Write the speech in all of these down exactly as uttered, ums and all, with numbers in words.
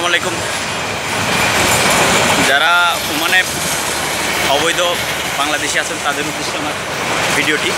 আলাইকুম। যারা ওমানে অবৈধ বাংলাদেশি আছেন তাদের উদ্দেশ্যে আমার ভিডিওটি।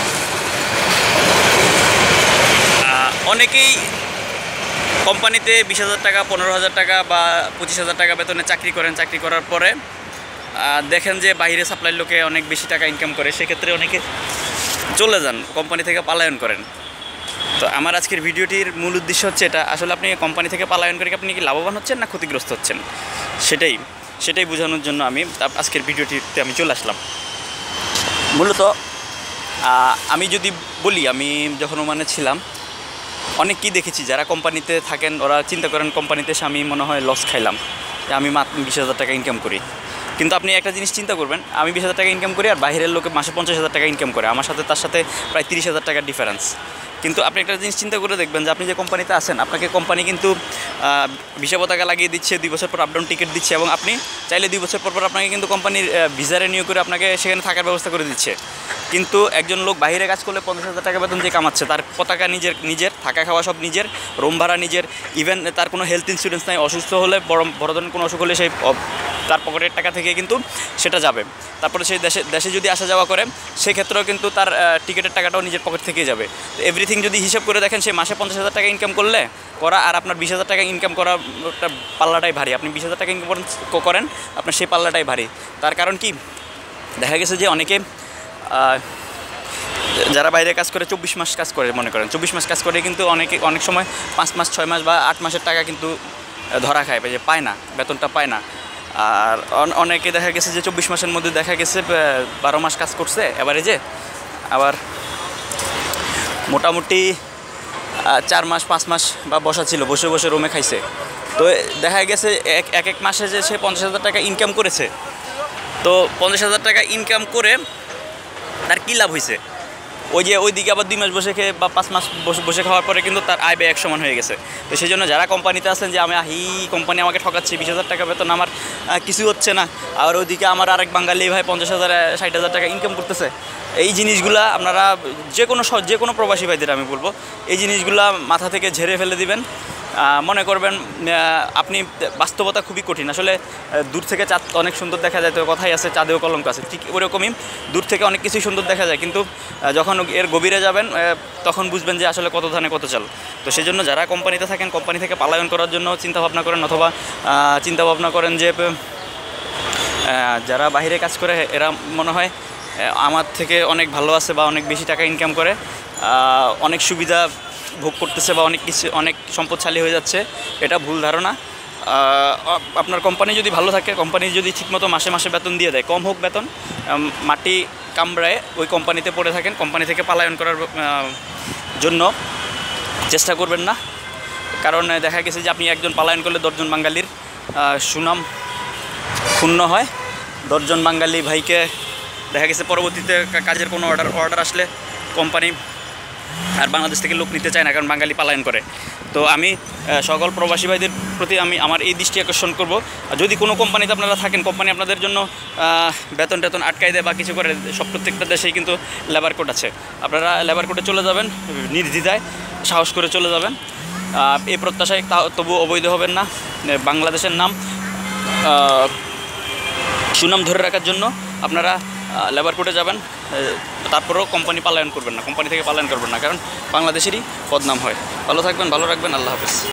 অনেকেই কোম্পানিতে বিশ হাজার টাকা পনেরো হাজার টাকা বা পঁচিশ হাজার টাকা বেতনে চাকরি করেন। চাকরি করার পরে দেখেন যে বাইরে সাপ্লাই লোকে অনেক বেশি টাকা ইনকাম করে, সেক্ষেত্রে অনেকে চলে যান, কোম্পানি থেকে পলায়ন করেন। তো আমার আজকের ভিডিওটির মূল উদ্দেশ্য হচ্ছে এটা, আসলে আপনি কোম্পানি থেকে পলায়ন করে আপনি কি লাভবান হচ্ছেন না ক্ষতিগ্রস্ত হচ্ছেন, সেটাই সেটাই বোঝানোর জন্য আমি আজকের ভিডিওটিতে আমি চলে আসলাম। মূলত আমি যদি বলি, আমি যখন ওমানে ছিলাম অনেক কি দেখেছি, যারা কোম্পানিতে থাকেন ওরা চিন্তা করেন কোম্পানিতে এসে আমি মনে হয় লস খাইলাম, যে আমি মাত্র বিশ হাজার টাকা ইনকাম করি। কিন্তু আপনি একটা জিনিস চিন্তা করবেন, আমি বিশ হাজার টাকা ইনকাম করি আর বাইরের লোকে মাসে পঞ্চাশ হাজার টাকা ইনকাম করে, আমার সাথে তার সাথে প্রায় তিরিশ হাজার টাকার ডিফারেন্স। কিন্তু আপনি একটা জিনিস চিন্তা করে দেখবেন যে আপনি যে কোম্পানিতে আছেন, আপনাকে কোম্পানি কিন্তু ভিসা পতাকা লাগিয়ে দিচ্ছে, দুই বছর পর আপডাউন টিকিট দিচ্ছে, এবং আপনি চাইলে দুই বছর পর পর আপনাকে কিন্তু কোম্পানির ভিসা রিনিউ করে আপনাকে সেখানে থাকার ব্যবস্থা করে দিচ্ছে। কিন্তু একজন লোক বাইরে কাজ করলে পঞ্চাশ হাজার টাকা বেতন যে কামাচ্ছে, তার পতাকা নিজের, নিজের থাকা খাওয়া সব নিজের, রুম ভাড়া নিজের, ইভেন তার কোনো হেলথ ইন্স্যুরেন্স নাই, অসুস্থ হলে বড় বড় ধরনের কোনো অসুখ হলে সেই তার পকেটের টাকা থেকে কিন্তু সেটা যাবে। তারপরে সেই দেশে দেশে যদি আসা যাওয়া করে সেক্ষেত্রেও কিন্তু তার টিকিটের টাকাটাও নিজের পকেট থেকেই যাবে। তো এভরিথিং যদি হিসাব করে দেখেন, সে মাসে পঞ্চাশ হাজার টাকা ইনকাম করলে করা আর আপনার বিশ হাজার টাকা ইনকাম করা পাল্লাটাই ভারী। আপনি বিশ হাজার টাকা ইনকাম করেন, আপনার সেই পাল্লাটাই ভারী। তার কারণ কি, দেখা গেছে যে অনেকে যারা বাইরে কাজ করে চব্বিশ মাস কাজ করে, মনে করেন চব্বিশ মাস কাজ করে কিন্তু অনেকে অনেক সময় পাঁচ মাস ছয় মাস বা আট মাসের টাকা কিন্তু ধরা খায়, যে পায় না, বেতনটা পায় না। আর অনেকে দেখা গেছে যে চব্বিশ মাসের মধ্যে দেখা গেছে বারো মাস কাজ করছে এভারেজে, আবার মোটামুটি চার মাস পাঁচ মাস বা বসা ছিল, বসে বসে রুমে খাইছে। তো দেখা গেছে এক এক এক মাসে যে সে পঞ্চাশ হাজার টাকা ইনকাম করেছে, তো পঞ্চাশ হাজার টাকা ইনকাম করে তার কী লাভ হয়েছে? ওই যে ওই দিকে আবার দুই মাস বসে খেয়ে বা পাঁচ মাস বসে বসে খাওয়ার পরে কিন্তু তার আয় ব্যয় এক সমান হয়ে গেছে। তো সেই জন্য যারা কোম্পানিতে আছেন যে আমি হি কোম্পানি আমাকে ঠকাচ্ছে, বিশ হাজার টাকা বেতন আমার কিছু হচ্ছে না, আর ওইদিকে আমার আরেক বাঙালি ভাই পঞ্চাশ হাজার ষাট হাজার টাকা ইনকাম করতেছে, এই জিনিসগুলা আপনারা যে কোনো যে কোনো প্রবাসী ভাইদের আমি বলবো এই জিনিসগুলা মাথা থেকে ঝেড়ে ফেলে দিবেন। মনে করবেন আপনি, বাস্তবতা খুবই কঠিন আসলে। দূর থেকে চাঁদ অনেক সুন্দর দেখা যায়, তো কথাই আছে চাঁদেও কলঙ্ক আছে, ঠিক ওরকমই দূর থেকে অনেক কিছুই সুন্দর দেখা যায়, কিন্তু যখন এর গভীরে যাবেন তখন বুঝবেন যে আসলে কত ধানে কত চাল। তো সেই জন্য যারা কোম্পানিতে থাকেন, কোম্পানি থেকে পলায়ন করার জন্য চিন্তাভাবনা করেন, অথবা চিন্তাভাবনা করেন যে যারা বাইরে কাজ করে এরা মনে হয় আমার থেকে অনেক ভালো আছে বা অনেক বেশি টাকা ইনকাম করে, অনেক সুবিধা ভোগ করতেছে বা অনেক কিছু অনেক সম্পদশালী হয়ে যাচ্ছে, এটা ভুল ধারণা। আপনার কোম্পানি যদি ভালো থাকে, কোম্পানি যদি ঠিকমতো মাসে মাসে বেতন দিয়ে দেয়, কম হোক বেতন, মাটি কামড়ায় ওই কোম্পানিতে পড়ে থাকেন, কোম্পানি থেকে পলায়ন করার জন্য চেষ্টা করবেন না। কারণ দেখা গেছে যে আপনি একজন পলায়ন করলে দশজন বাঙালির সুনাম ক্ষুণ্ণ হয়। দশজন বাঙালি ভাইকে দেখা গেছে পরবর্তীতে কাজের কোনো অর্ডার অর্ডার আসলে কোম্পানি আর বাংলাদেশ থেকে লোক নিতে চায় না, কারণ বাঙালি পলায়ন করে। তো আমি সকল প্রবাসী ভাইদের প্রতি আমি আমার এই দৃষ্টি আকর্ষণ করব, যদি কোনো কোম্পানিতে আপনারা থাকেন, কোম্পানি আপনাদের জন্য বেতন টেতন আটকাই দেয় বা কিছু করে, সব প্রত্যেকটা দেশেই কিন্তু লেবার কোড আছে, আপনারা লেবার কোডে চলে যাবেন, নির্দ্বিধায় সাহস করে চলে যাবেন। এই প্রত্যাশায় তবু অবৈধ হবেন না। বাংলাদেশের নাম সুনাম ধরে রাখার জন্য আপনারা লেবার কোর্টে যাবেন, তারপরেও কোম্পানি পলায়ন করবেন না, কোম্পানি থেকে পলায়ন করবেন না, কারণ বাংলাদেশেরই বদনাম হয়। ভালো থাকবেন, ভালো রাখবেন, আল্লাহ হাফেজ।